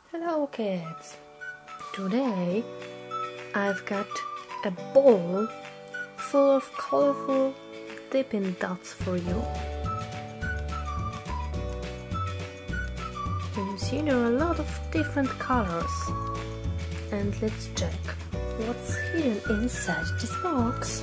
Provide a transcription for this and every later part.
Hello kids! Today I've got a bowl full of colorful dipping dots for you. And you see there are a lot of different colors. And let's check what's hidden inside this box.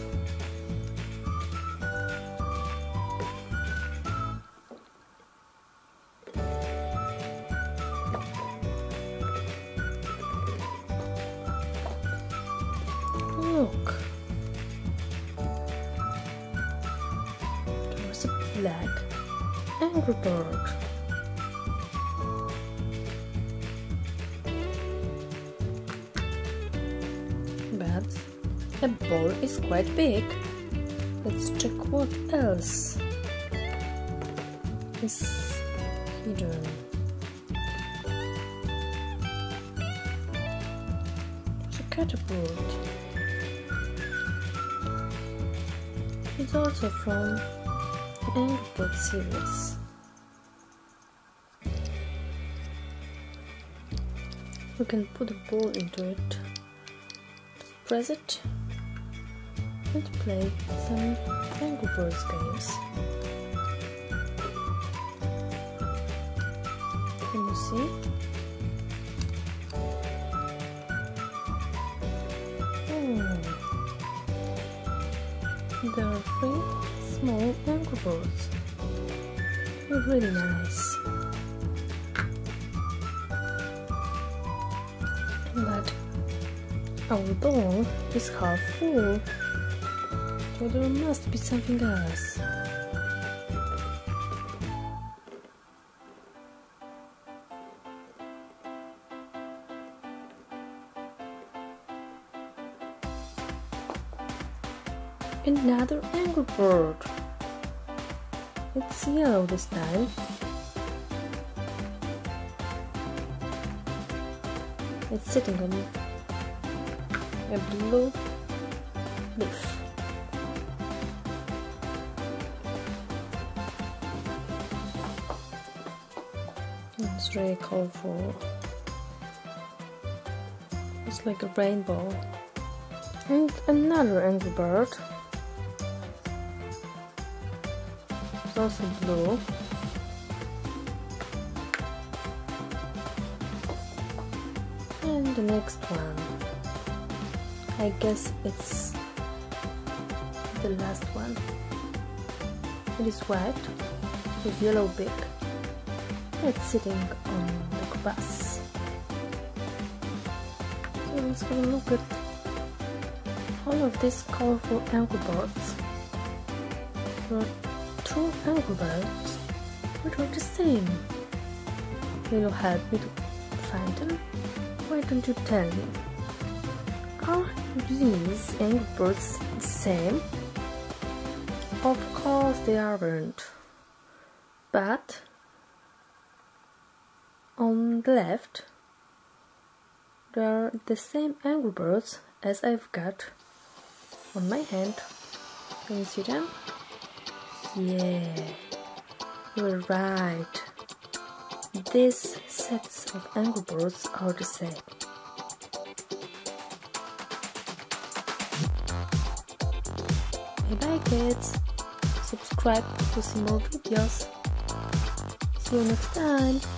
Look, there's a black Angry Bird. But the ball is quite big. Let's check what else is hidden. There's a catapult. It's also from the Angry Bird series. We can put a ball into it, press it, and play some Angry Birds games. Can you see? There are 3 small Angry Birds. They're really nice. But our bowl is half full, so there must be something else. Another Angry Bird. It's yellow this time. It's sitting on a blue leaf. It's really colorful. It's like a rainbow. And another Angry Bird. It's also blue. And the next one, I guess it's the last one. It is white with yellow beak. It's sitting on the grass. So let's have a look at all of these colorful Angry Birds. There are 2 Angry Birds, but are the same. Will you help me to find them? Why don't you tell me? Are these Angry Birds the same? Of course they aren't. But on the left there are the same Angry Birds as I've got on my hand. Can you see them? Yeah, you're right. These sets of Angry Birds are the same. Bye bye kids, subscribe to see more videos. See you next time.